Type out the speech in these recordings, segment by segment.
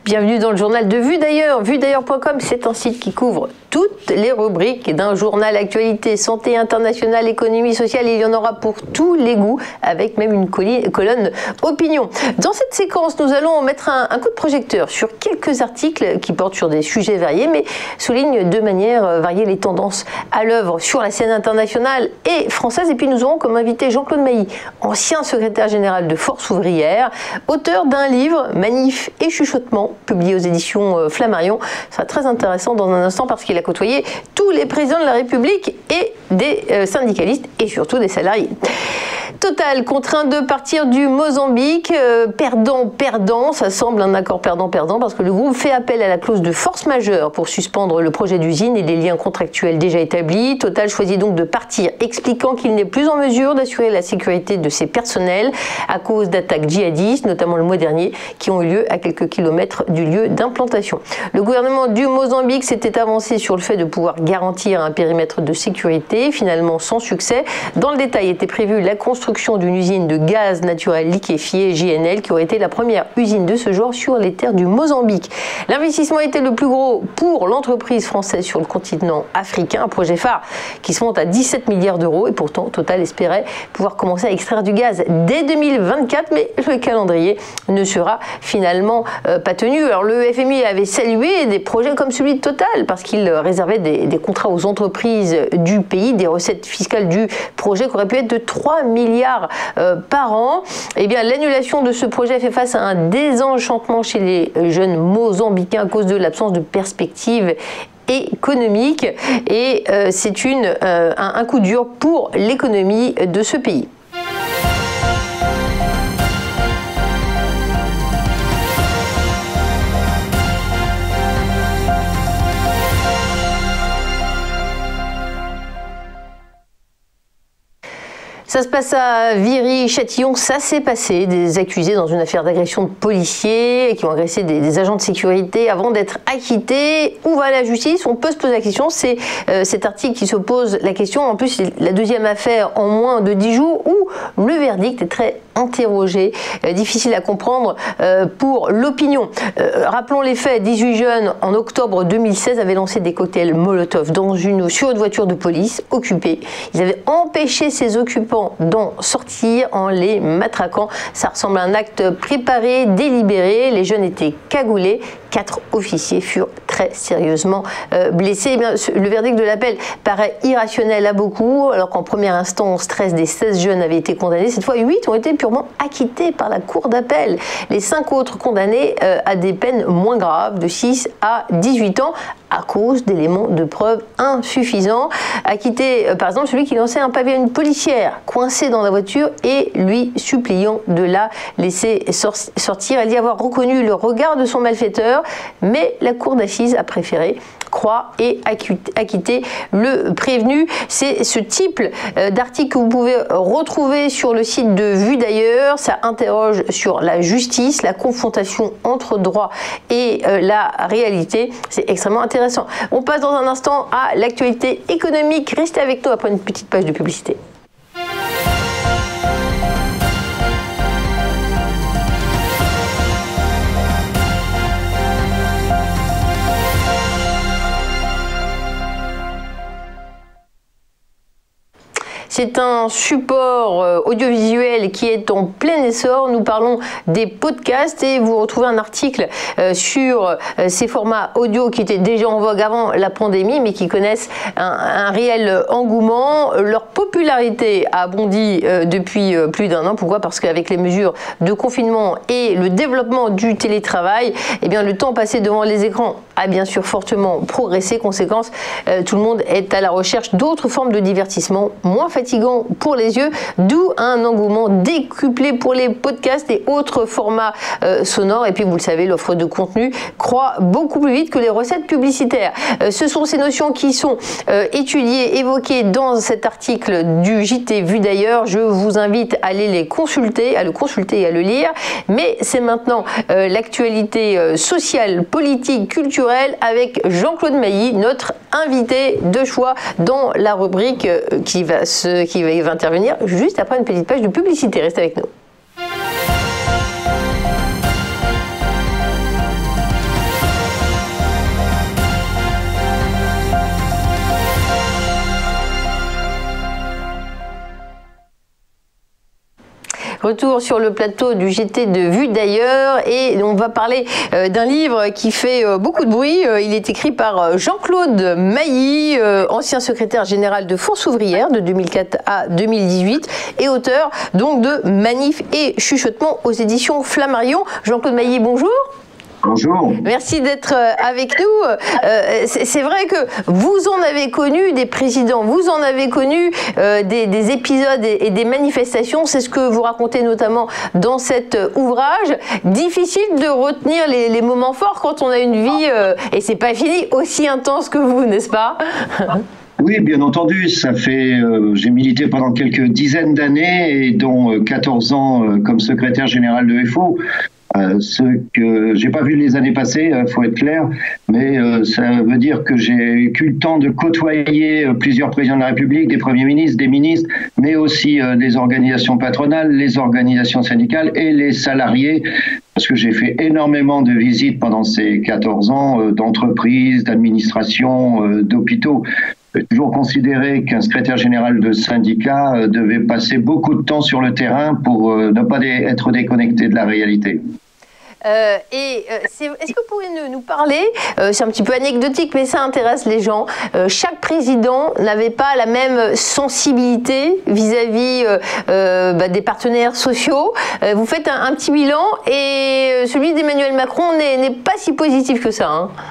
Bienvenue dans le journal de Vue d'ailleurs. Vuedailleurs.com, c'est un site qui couvre toutes les rubriques d'un journal actualité, santé internationale, économie sociale. Il y en aura pour tous les goûts, avec même une colonne opinion. Dans cette séquence, nous allons mettre un coup de projecteur sur quelques articles qui portent sur des sujets variés, mais soulignent de manière variée les tendances à l'œuvre sur la scène internationale et française. Et puis nous aurons comme invité Jean-Claude Mailly, ancien secrétaire général de Force ouvrière, auteur d'un livre, Manif et chuchotements, publié aux éditions Flammarion. Ce sera très intéressant dans un instant parce qu'il a côtoyé tous les présidents de la République et des syndicalistes et surtout des salariés. Total, contraint de partir du Mozambique, perdant, ça semble un accord perdant-perdant parce que le groupe fait appel à la clause de force majeure pour suspendre le projet d'usine et les liens contractuels déjà établis. Total choisit donc de partir, expliquant qu'il n'est plus en mesure d'assurer la sécurité de ses personnels à cause d'attaques djihadistes, notamment le mois dernier, qui ont eu lieu à quelques kilomètres du lieu d'implantation. Le gouvernement du Mozambique s'était avancé sur le fait de pouvoir garantir un périmètre de sécurité, finalement sans succès. Dans le détail était prévu la construction d'une usine de gaz naturel liquéfié, JNL, qui aurait été la première usine de ce genre sur les terres du Mozambique. L'investissement était le plus gros pour l'entreprise française sur le continent africain, un projet phare qui se monte à 17 milliards d'euros et pourtant Total espérait pouvoir commencer à extraire du gaz dès 2024, mais le calendrier ne sera finalement pas tenu. Alors le FMI avait salué des projets comme celui de Total parce qu'il réservait des contrats aux entreprises du pays, des recettes fiscales du projet qui auraient pu être de 3 milliards par an. Eh bien, l'annulation de ce projet fait face à un désenchantement chez les jeunes mozambicains à cause de l'absence de perspectives économiques et c'est un coup dur pour l'économie de ce pays. Ça se passe à Viry-Châtillon, ça s'est passé. Des accusés dans une affaire d'agression de policiers qui ont agressé des agents de sécurité avant d'être acquittés. Où va la justice? On peut se poser la question. C'est cet article qui se pose la question. En plus, c'est la deuxième affaire en moins de 10 jours où le verdict est très interrogé, difficile à comprendre pour l'opinion. Rappelons les faits. 18 jeunes, en octobre 2016, avaient lancé des cocktails Molotov sur une voiture de police occupée. Ils avaient empêché ces occupants d'en sortir en les matraquant. Ça ressemble à un acte préparé, délibéré. Les jeunes étaient cagoulés. 4 officiers furent très sérieusement blessés. Eh bien, le verdict de l'appel paraît irrationnel à beaucoup, alors qu'en première instance, 13 des 16 jeunes avaient été condamnés. Cette fois, 8 ont été purement acquittés par la cour d'appel. Les 5 autres condamnés à des peines moins graves, de 6 à 18 ans, à cause d'éléments de preuve insuffisants. Acquitté, par exemple, celui qui lançait un pavé à une policière, coincée dans la voiture et lui suppliant de la laisser sortir. Elle dit avoir reconnu le regard de son malfaiteur, mais la cour d'assises a préféré croire et acquitter le prévenu. C'est ce type d'article que vous pouvez retrouver sur le site de Vue d'ailleurs. Ça interroge sur la justice, la confrontation entre droit et la réalité. C'est extrêmement intéressant. On passe dans un instant à l'actualité économique. Restez avec nous après une petite page de publicité. C'est un support audiovisuel qui est en plein essor. Nous parlons des podcasts et vous retrouvez un article sur ces formats audio qui étaient déjà en vogue avant la pandémie mais qui connaissent un réel engouement. Leur popularité a bondi depuis plus d'un an. Pourquoi? Parce qu'avec les mesures de confinement et le développement du télétravail, eh bien, le temps passé devant les écrans a bien sûr fortement progressé. Conséquence, tout le monde est à la recherche d'autres formes de divertissement moins fatigants pour les yeux, d'où un engouement décuplé pour les podcasts et autres formats sonores. Et puis vous le savez, l'offre de contenu croît beaucoup plus vite que les recettes publicitaires. Ce sont ces notions qui sont étudiées, évoquées dans cet article du JT Vue d'ailleurs. Je vous invite à aller les consulter, à le consulter et à le lire. Mais c'est maintenant l'actualité sociale, politique, culturelle avec Jean-Claude Mailly, notre invité de choix dans la rubrique qui va intervenir juste après une petite page de publicité. Restez avec nous. Retour sur le plateau du JT de Vue d'ailleurs, et on va parler d'un livre qui fait beaucoup de bruit. Il est écrit par Jean-Claude Mailly, ancien secrétaire général de Force ouvrière de 2004 à 2018 et auteur donc de Manif et chuchotements aux éditions Flammarion. Jean-Claude Mailly, bonjour. Bonjour. Merci d'être avec nous. C'est vrai que vous en avez connu des présidents, vous en avez connu des épisodes et des manifestations. C'est ce que vous racontez notamment dans cet ouvrage. Difficile de retenir les moments forts quand on a une vie, et c'est pas fini, aussi intense que vous, n'est-ce pas? Oui, bien entendu. Ça fait, j'ai milité pendant quelques dizaines d'années, et dont 14 ans comme secrétaire général de FO. Ce que j'ai pas vu les années passées, faut être clair, mais ça veut dire que j'ai eu le temps de côtoyer plusieurs présidents de la République, des premiers ministres, des ministres, mais aussi des organisations patronales, les organisations syndicales et les salariés, parce que j'ai fait énormément de visites pendant ces 14 ans d'entreprises, d'administrations, d'hôpitaux. J'ai toujours considéré qu'un secrétaire général de syndicat devait passer beaucoup de temps sur le terrain pour ne pas être déconnecté de la réalité. Est-ce que vous pouvez nous parler, c'est un petit peu anecdotique, mais ça intéresse les gens, chaque président n'avait pas la même sensibilité vis-à-vis des partenaires sociaux. Vous faites un petit bilan, et celui d'Emmanuel Macron n'est pas si positif que ça, hein.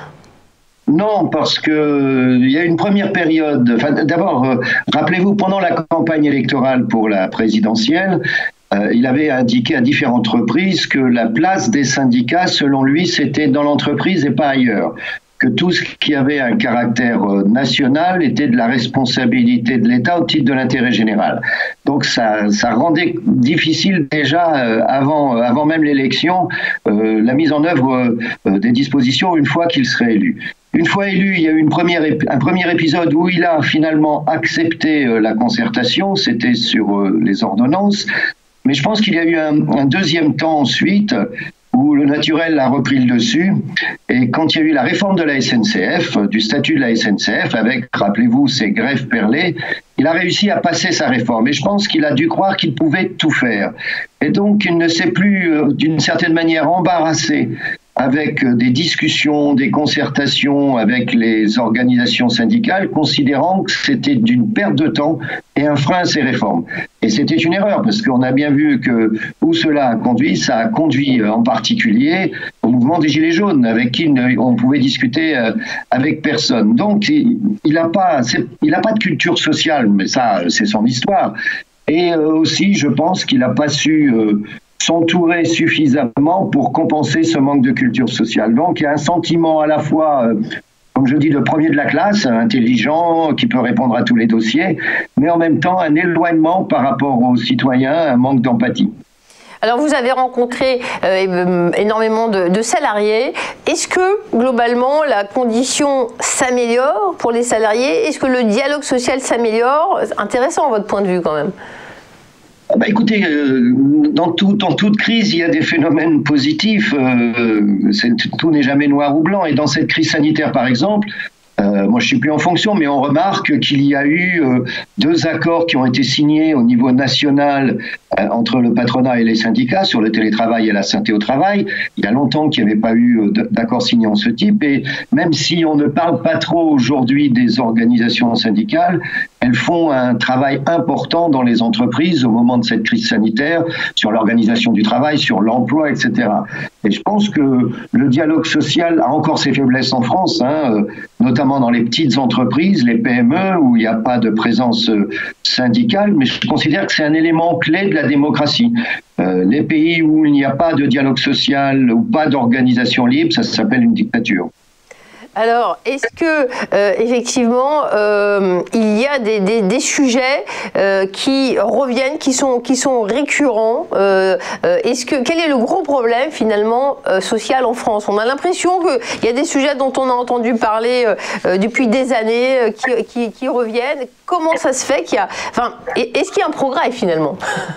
Non, parce que il y a une première période. Enfin, d'abord, rappelez-vous, pendant la campagne électorale pour la présidentielle, il avait indiqué à différentes reprises que la place des syndicats, selon lui, c'était dans l'entreprise et pas ailleurs. Que tout ce qui avait un caractère national était de la responsabilité de l'État au titre de l'intérêt général. Donc ça rendait difficile déjà, avant même l'élection, la mise en œuvre des dispositions une fois qu'il serait élu. Une fois élu, il y a eu un premier épisode où il a finalement accepté la concertation, c'était sur les ordonnances, mais je pense qu'il y a eu un deuxième temps ensuite où le naturel a repris le dessus, et quand il y a eu la réforme de la SNCF, du statut de la SNCF, avec, rappelez-vous, ces grèves perlées, il a réussi à passer sa réforme, et je pense qu'il a dû croire qu'il pouvait tout faire. Et donc, il ne s'est plus, d'une certaine manière, embarrassé avec des discussions, des concertations avec les organisations syndicales, considérant que c'était d'une perte de temps et un frein à ces réformes. Et c'était une erreur, parce qu'on a bien vu que où cela a conduit, ça a conduit en particulier au mouvement des Gilets jaunes, avec qui on pouvait discuter avec personne. Donc, il n'a pas de culture sociale, mais ça, c'est son histoire. Et aussi, je pense qu'il n'a pas su s'entourer suffisamment pour compenser ce manque de culture sociale. Donc il y a un sentiment à la fois, comme je dis, de premier de la classe, intelligent, qui peut répondre à tous les dossiers, mais en même temps un éloignement par rapport aux citoyens, un manque d'empathie. Alors vous avez rencontré énormément de salariés. Est-ce que globalement la condition s'améliore pour les salariés? Est-ce que le dialogue social s'améliore? Intéressant votre point de vue quand même. Écoutez, dans toute crise, il y a des phénomènes positifs. Tout n'est jamais noir ou blanc. Et dans cette crise sanitaire, par exemple, moi je suis plus en fonction, mais on remarque qu'il y a eu 2 accords qui ont été signés au niveau national entre le patronat et les syndicats sur le télétravail et la santé au travail. Il y a longtemps qu'il n'y avait pas eu d'accord signé en ce type, et même si on ne parle pas trop aujourd'hui des organisations syndicales, elles font un travail important dans les entreprises au moment de cette crise sanitaire, sur l'organisation du travail, sur l'emploi, etc. Et je pense que le dialogue social a encore ses faiblesses en France, notamment dans les petites entreprises, les PME, où il n'y a pas de présence syndicale, mais je considère que c'est un élément clé de la démocratie. Les pays où il n'y a pas de dialogue social ou pas d'organisation libre, ça s'appelle une dictature. Alors, est-ce que effectivement, il y a des sujets qui reviennent, qui sont récurrents quel est le gros problème finalement social en France? On a l'impression qu'il y a des sujets dont on a entendu parler depuis des années qui reviennent. Comment ça se fait est-ce qu'il y a un progrès finalement?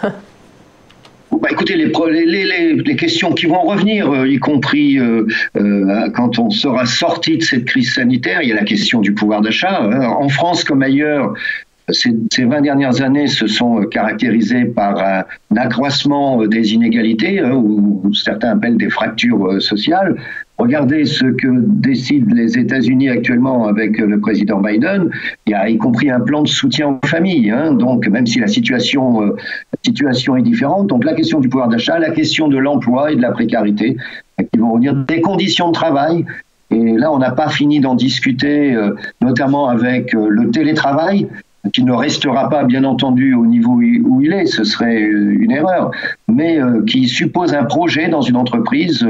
Écoutez, les questions qui vont revenir, y compris quand on sera sorti de cette crise sanitaire, il y a la question du pouvoir d'achat. En France comme ailleurs, Ces 20 dernières années se sont caractérisées par un accroissement des inégalités, ou certains appellent des fractures sociales. Regardez ce que décident les États-Unis actuellement avec le président Biden. Il y a y compris un plan de soutien aux familles. Donc, même si la situation est différente, donc la question du pouvoir d'achat, la question de l'emploi et de la précarité, qui vont venir des conditions de travail. Et là, on n'a pas fini d'en discuter, notamment avec le télétravail, qui ne restera pas, bien entendu, au niveau où il est, ce serait une erreur, mais qui suppose un projet dans une entreprise.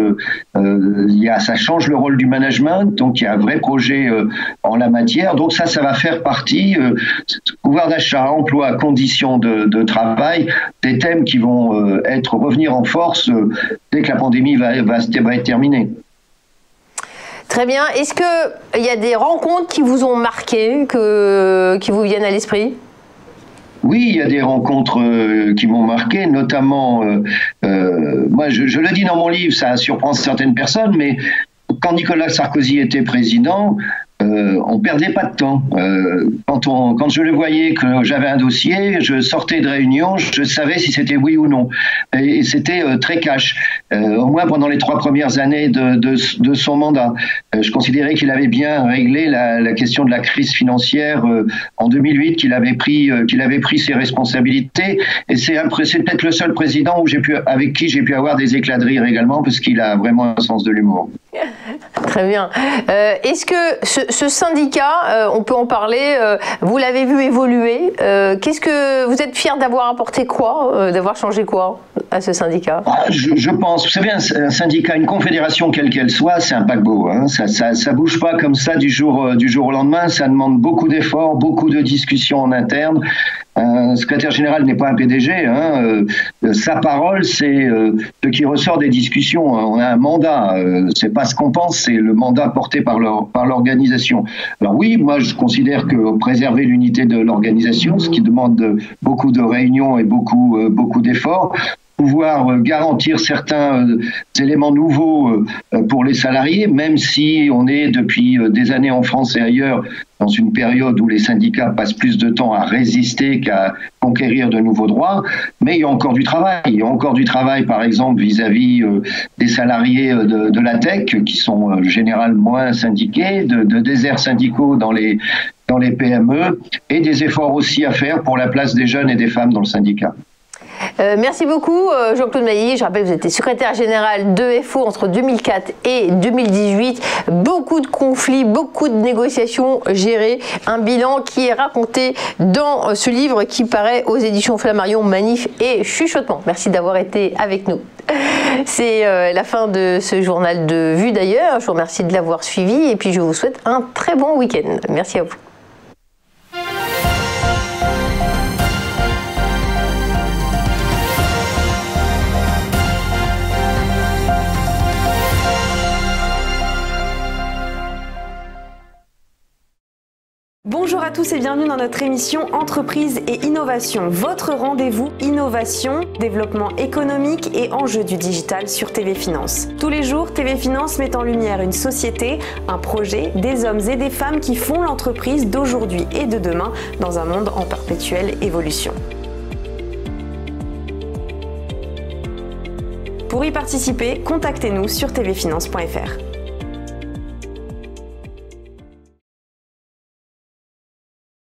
Ça change le rôle du management, donc il y a un vrai projet en la matière. Donc ça va faire partie, pouvoir d'achat, emploi, conditions de travail, des thèmes qui vont revenir en force dès que la pandémie va être terminée. Très bien. Est-ce qu'il y a des rencontres qui vous ont marqué, qui vous viennent à l'esprit ? Oui, il y a des rencontres qui m'ont marqué, notamment, moi je le dis dans mon livre, ça surprend certaines personnes, mais quand Nicolas Sarkozy était président, on perdait pas de temps. Quand je le voyais que j'avais un dossier, je sortais de réunion, je savais si c'était oui ou non. Et c'était très cash, au moins pendant les 3 premières années de son mandat. Je considérais qu'il avait bien réglé la question de la crise financière en 2008, qu'il avait pris ses responsabilités. Et c'est peut-être le seul président avec qui j'ai pu avoir des éclats de rire également, parce qu'il a vraiment un sens de l'humour. Très bien. Est-ce que ce syndicat, on peut en parler, vous l'avez vu évoluer. Qu'est-ce que vous êtes fier d'avoir apporté quoi, d'avoir changé quoi à ce syndicat ? Je pense, vous savez, un syndicat, une confédération quelle qu'elle soit, c'est un paquebot. Ça bouge pas comme ça du jour au lendemain. Ça demande beaucoup d'efforts, beaucoup de discussions en interne. Un secrétaire général n'est pas un PDG. Sa parole, c'est ce qui ressort des discussions. On a un mandat. C'est pas ce qu'on pense, c'est le mandat porté par l'organisation. Alors oui, moi je considère que préserver l'unité de l'organisation, ce qui demande beaucoup de réunions et beaucoup d'efforts, pouvoir garantir certains éléments nouveaux pour les salariés, même si on est depuis des années en France et ailleurs dans une période où les syndicats passent plus de temps à résister qu'à conquérir de nouveaux droits, mais il y a encore du travail. Il y a encore du travail, par exemple, vis-à-vis des salariés de la tech, qui sont généralement moins syndiqués, de déserts syndicaux dans les PME, et des efforts aussi à faire pour la place des jeunes et des femmes dans le syndicat. Merci beaucoup Jean-Claude Mailly. Je rappelle que vous étiez secrétaire général de FO entre 2004 et 2018. Beaucoup de conflits, beaucoup de négociations gérées. Un bilan qui est raconté dans ce livre qui paraît aux éditions Flammarion, Manif et Chuchotement. Merci d'avoir été avec nous. C'est la fin de ce journal de Vue d'ailleurs. Je vous remercie de l'avoir suivi et puis je vous souhaite un très bon week-end. Merci à vous. Bonjour à tous et bienvenue dans notre émission Entreprise et Innovation, votre rendez-vous innovation, développement économique et enjeux du digital sur TV Finance. Tous les jours, TV Finance met en lumière une société, un projet, des hommes et des femmes qui font l'entreprise d'aujourd'hui et de demain dans un monde en perpétuelle évolution. Pour y participer, contactez-nous sur tvfinance.fr.